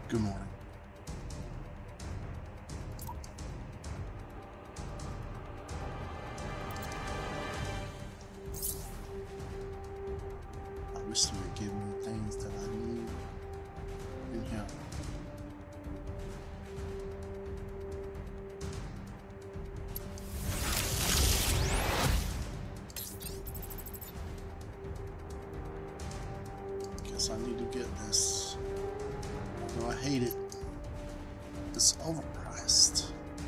Good morning. I wish they would give me things that I need in here. Guess I need to get this. No, I hate it. It's overpriced.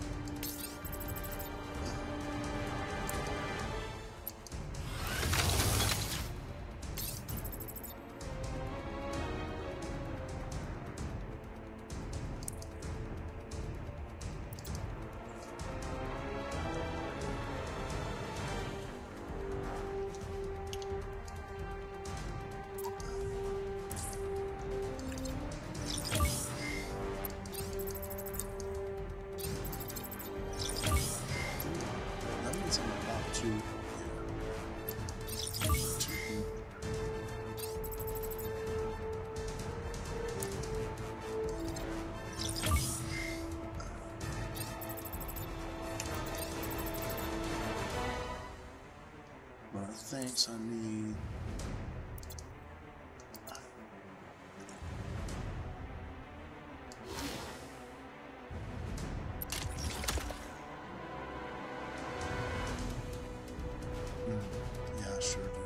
But I think I need yeah, I sure do.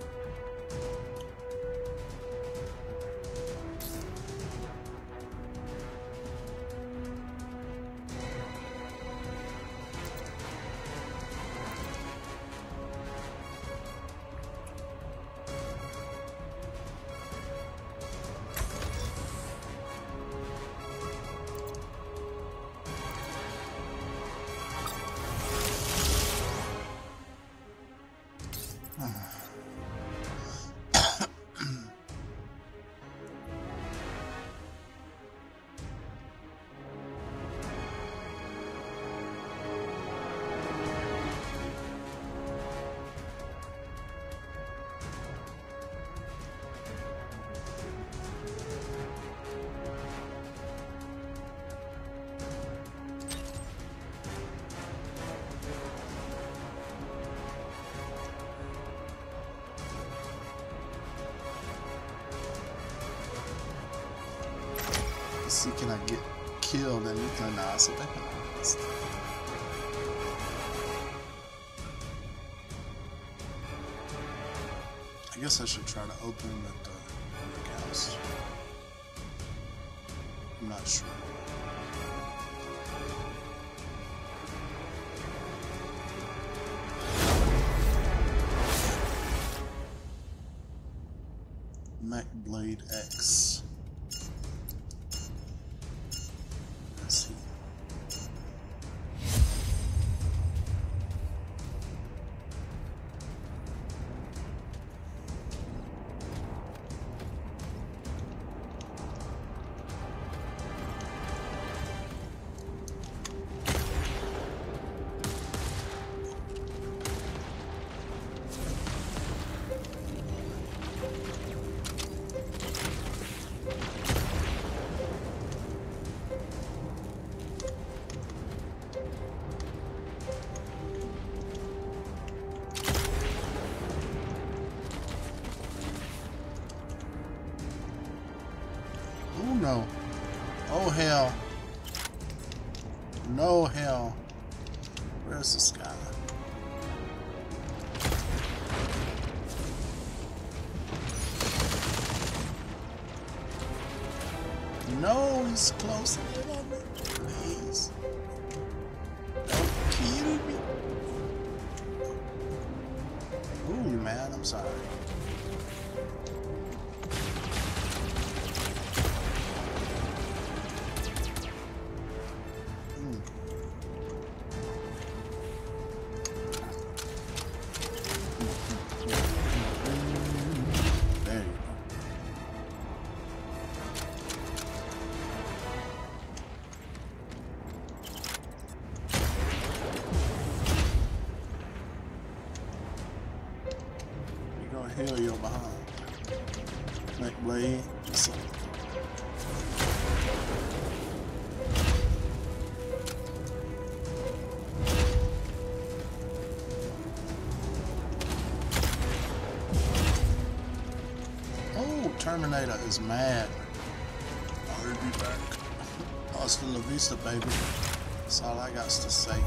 Let's see, can I get killed and euthanized? I guess I should try to open at the brick house. I'm not sure. Mech Blade X. Let's see. Oh no. Oh hell. No hell. Where's this guy? No, he's close. Please. Don't kill me. Ooh, you mad? I'm sorry. Hell, you're behind. Mech Blade. Terminator is mad. I'll be back. Hasta la vista, baby. That's all I got to say.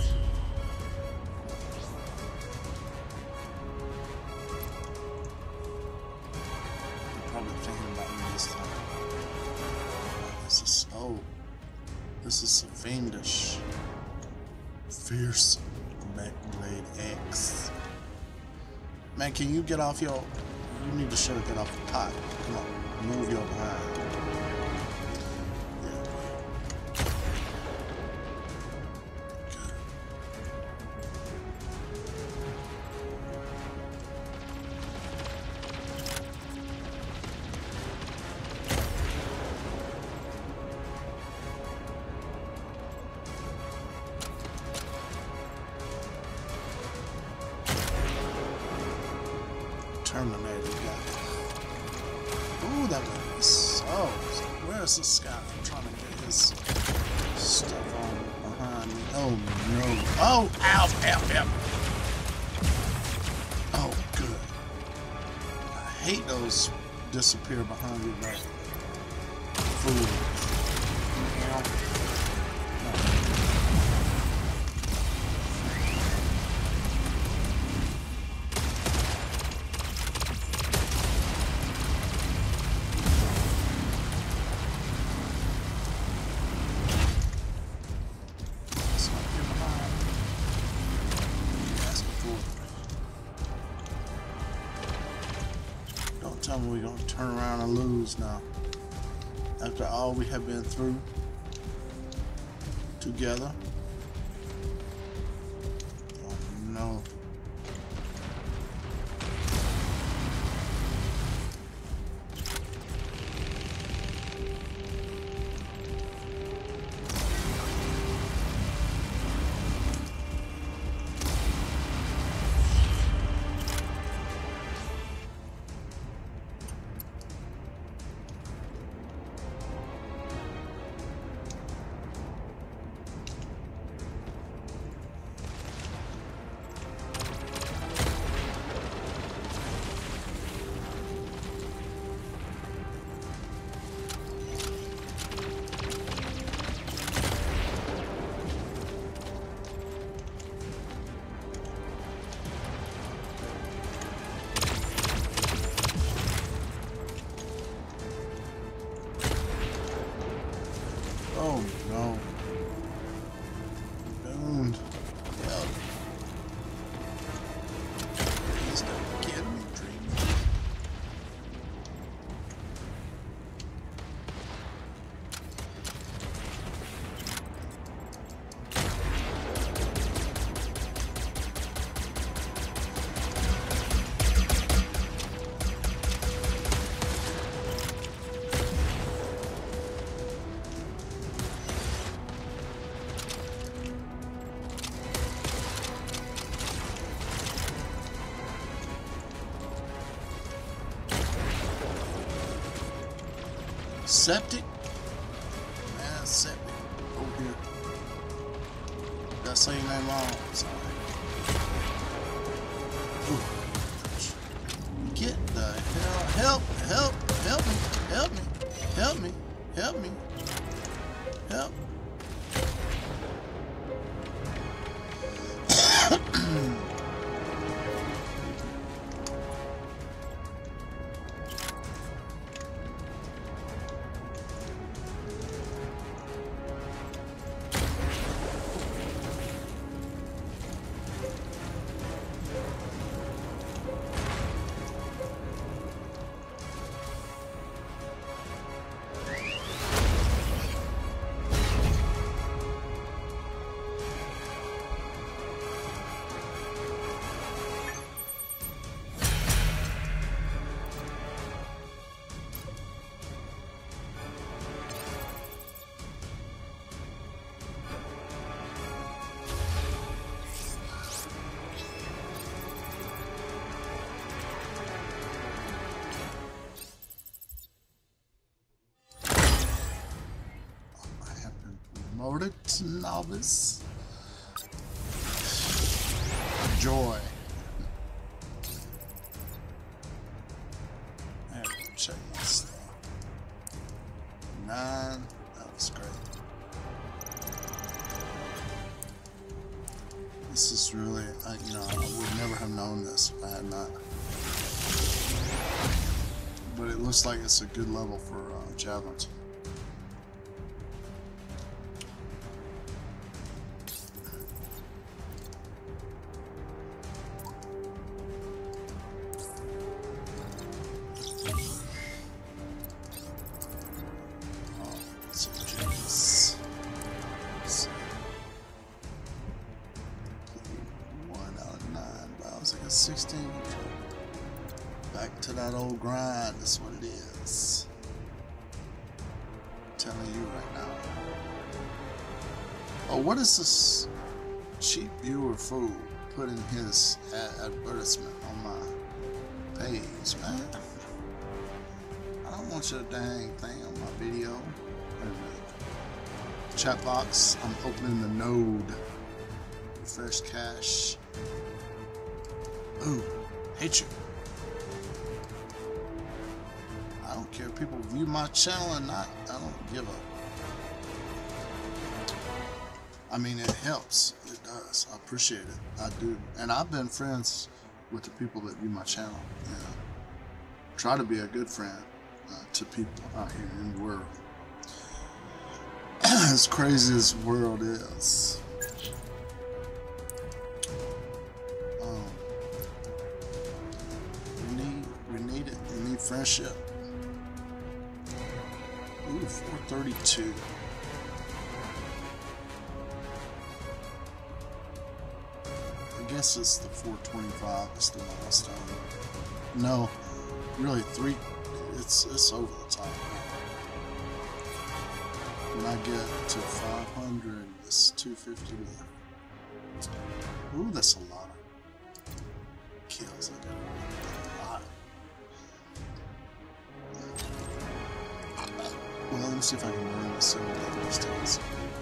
You're probably thinking about me this time. This is fiendish. Fierce Blade X. Man, can you get off your... You need to shut up, get off the pot. Come on, move your behind. Yeah. Good. Terminator guy. Ooh, that would be so. Where's this guy? I'm trying to get his stuff on behind me. Oh no. Oh, ow, ow, ow. Oh, good. I hate those disappear behind you like fools. Tell me we're gonna turn around and lose now. After all we have been through together. Oh no. Oh no. Doomed. Well, please don't get me, dream. Septic? Man, septic. Over here. Did I say your name wrong? Sorry. Ooh. Get the hell. Help me. Help me. Help me. Help me. Help. Promoted to novice. Joy. I have to check. That was great. This is really, you know, I would never have known this if I had not. But it looks like it's a good level for javelins. Back to that old grind, that's what it is. I'm telling you right now. Oh, what is this cheap viewer fool putting his advertisement on my page, man? I don't want your dang thing on my video. Chat box, I'm opening the node. Refresh cache. Ooh, hate you. I don't care if people view my channel or not. I don't give a. I mean, it helps. It does. I appreciate it. I do. And I've been friends with the people that view my channel. You know, try to be a good friend to people out here in the world. As crazy as the world is. We need it. We need friendship. Ooh, 432. I guess it's the 425. It's the milestone. No, really, it's over the top. When I get to 500, it's 250 left. Ooh, that's a lot of kills. I got a lot. Well, let me see if I can learn this so that those things.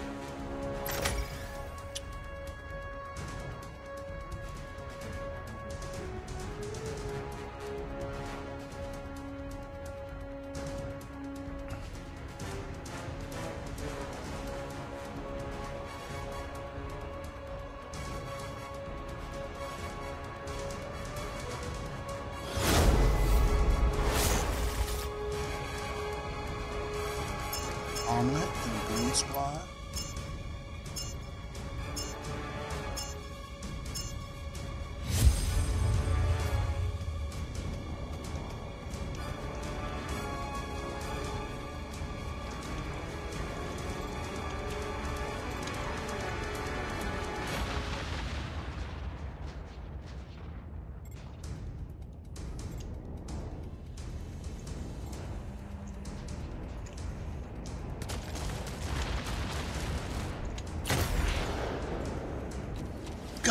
Omelet and Green Squad. Go.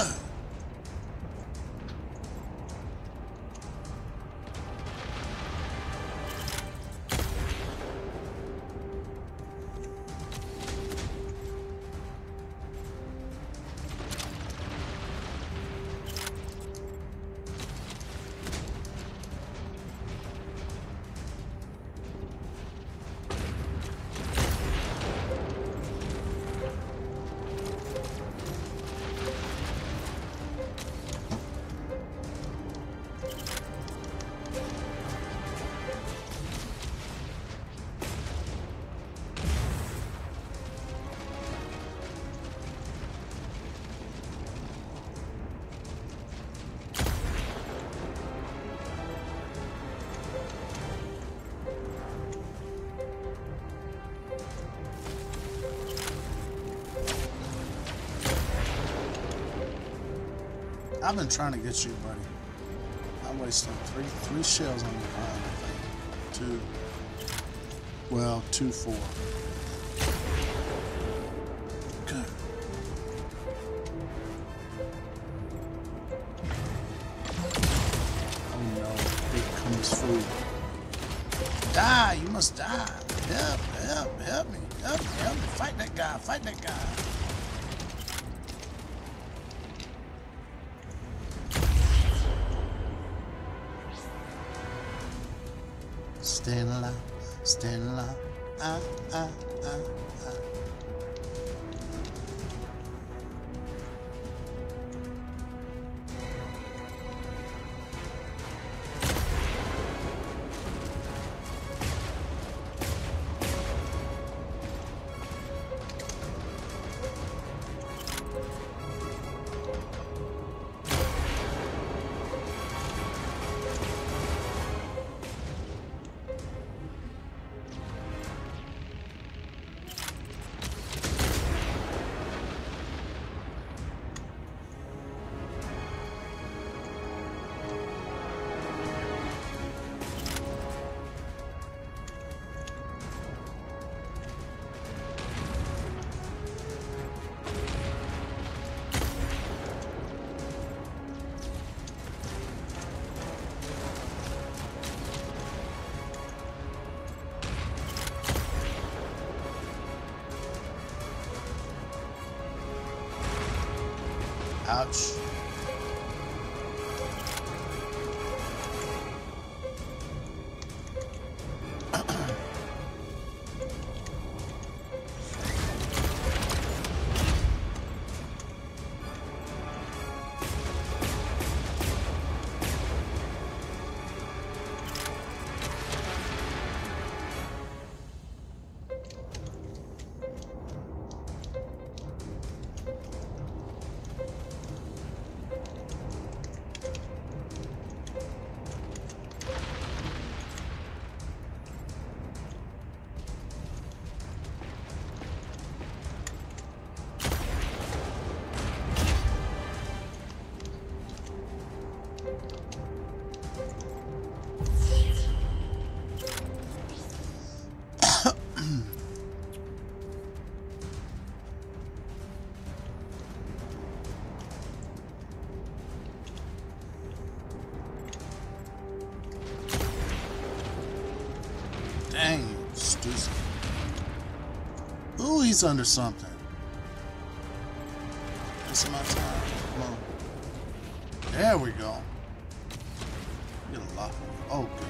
I've been trying to get you, buddy. I wasted three shells on your line, I think. Two, 4. Good. Oh no, here comes food. Die, you must die. Help me. Help me. Fight that guy. Staying alive. ah, ah, ah, ah. Ouch. Dang, Stussy. Ooh, he's under something. This is my time. Come on. There we go. Get a lot. Oh, good.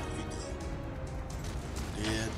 He did. Dead.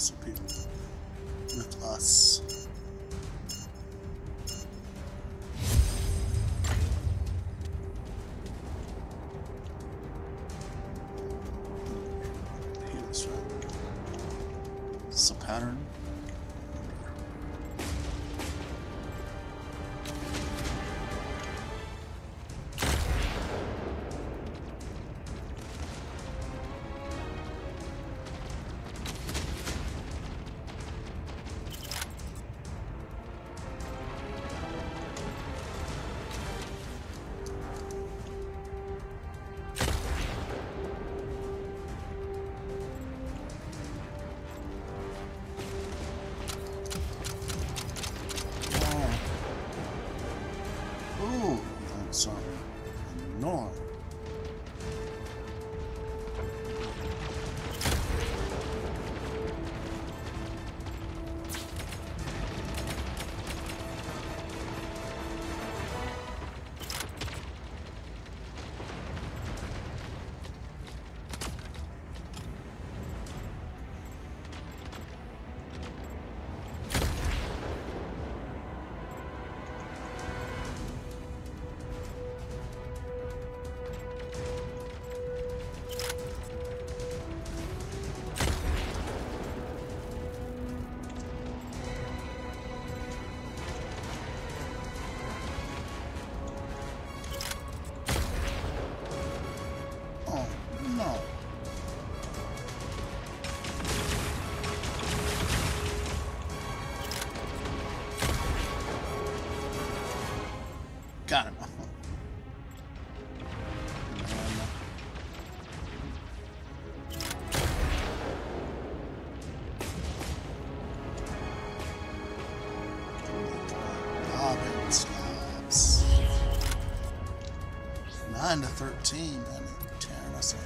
some people with us. Here's right. It's a pattern. Ooh, that's annoying. Oh, no. Got him. Goblin slabs. 9 to 13, and they're tearing us up.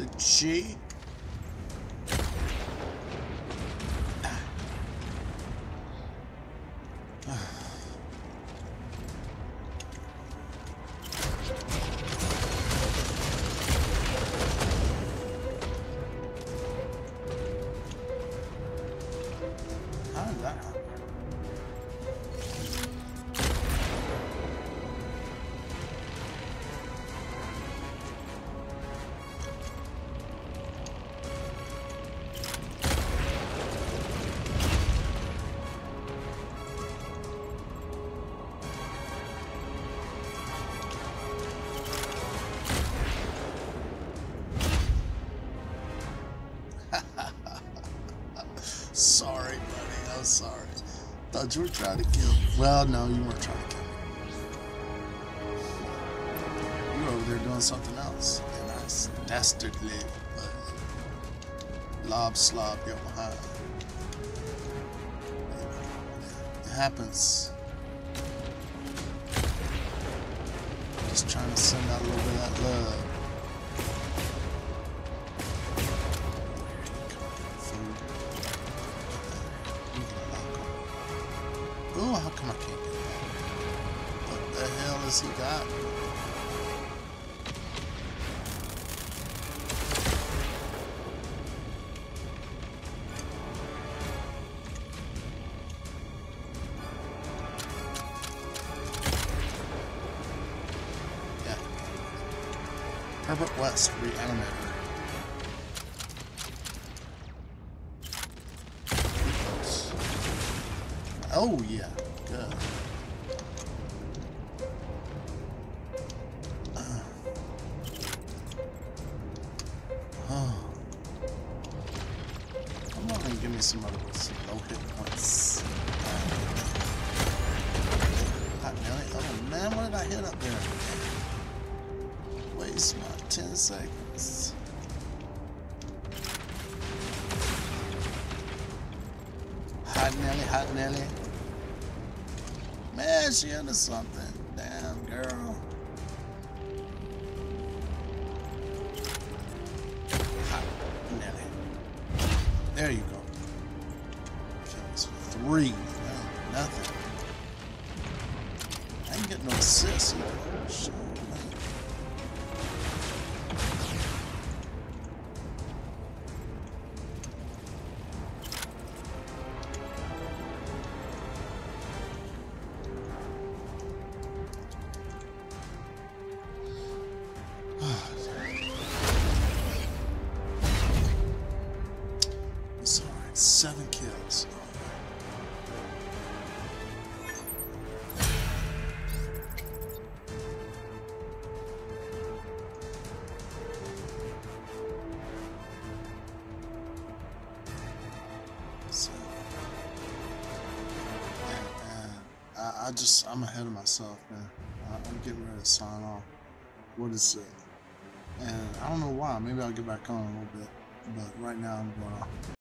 The G. How did that happen? Sorry, buddy. I'm sorry. Thought you were trying to kill me. Well, no, you weren't trying to kill me. You were over there doing something else. And I dastardly, lob slob your behind. It happens. Just trying to send out a little bit of that love. Oh, how come I can't get that? What the hell has he got? Yeah. Herbert West, Reanimator. Oh, yeah. Good. Come on and give me some other some low hit points. Hot Nelly. Oh, man, what did I hit up there? Waste my 10 seconds. Hot Nelly, Hot Nelly. Man, she into something. Damn, girl. Hot Nelly. There you go. Kills 3. No, nothing. I ain't getting no assists either. Oh, shit. It's alright, 7 kills. So, I'm ahead of myself, man. I'm getting ready to sign off. What is it? And I don't know why. Maybe I'll get back on a little bit. But right now I'm going off.